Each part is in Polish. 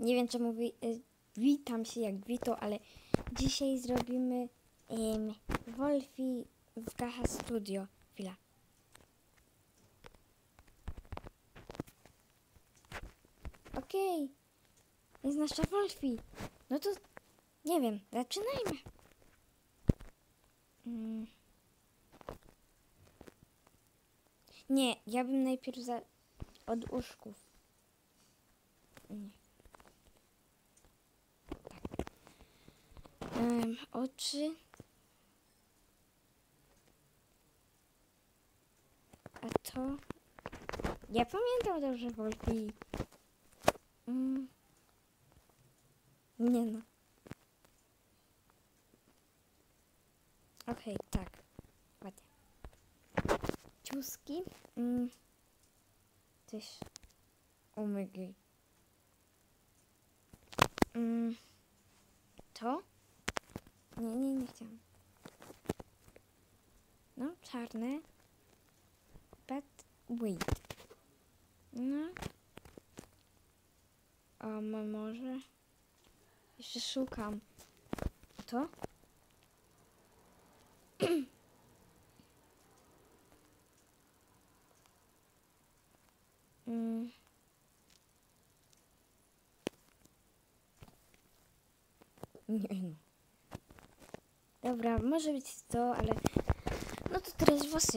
Nie wiem czemu witam się jak Vito, ale dzisiaj zrobimy Wolfi w Kaha Studio. Chwila. Okej. Jest nasza Wolfi. No to nie wiem, zaczynajmy. Nie, ja bym najpierw od uszków. Nie. Tak. Oczy. A to... Ja pamiętam dobrze Wolfi. Nie no. Okej, tak. Ładnie. Ciuski. Coś. Omygi. To? Nie chciałam. No, czarne. But wait. No. A może? Jeszcze szukam. To? Nie no. Dobra, może być to, ale... No to teraz włosy.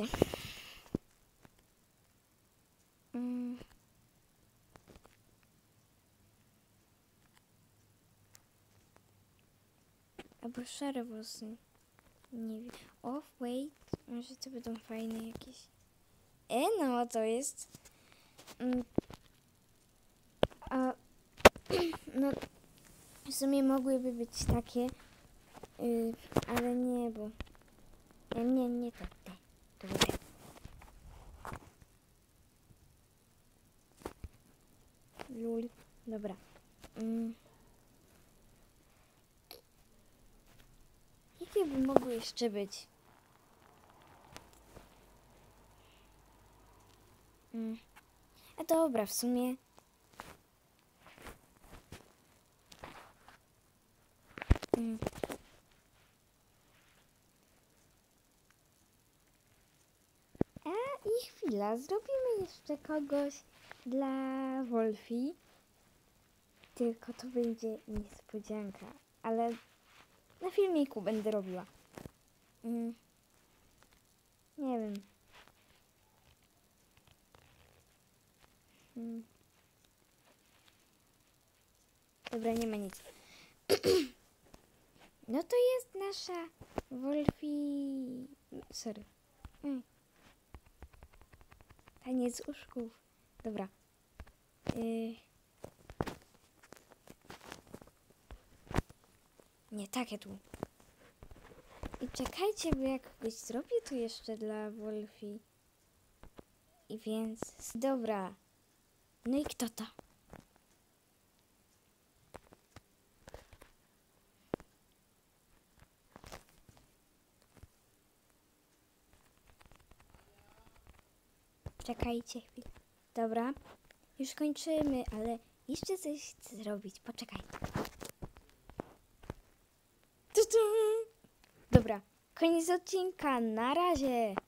Albo szare włosy. Nie wiem. Wait. Może to będą fajne jakieś. No, to jest... No, w sumie mogłyby być takie, ale nie, bo... Nie to. To będzie. Lul. Dobra. Jakie by mogły jeszcze być? A dobra, w sumie... I chwila, zrobimy jeszcze kogoś dla Wolfi. Tylko to będzie niespodzianka, ale na filmiku będę robiła. Nie wiem. Dobra, nie ma nic. No to jest nasza Wolfi... Sorry. Taniec uszków. Dobra. Nie, takie tu. I czekajcie, bo jak kogoś zrobię, to jeszcze dla Wolfi. I więc... Dobra. No i kto to? Czekajcie chwilę. Dobra. Już kończymy, ale jeszcze coś chcę zrobić. Poczekajcie. Dobra. Koniec odcinka. Na razie.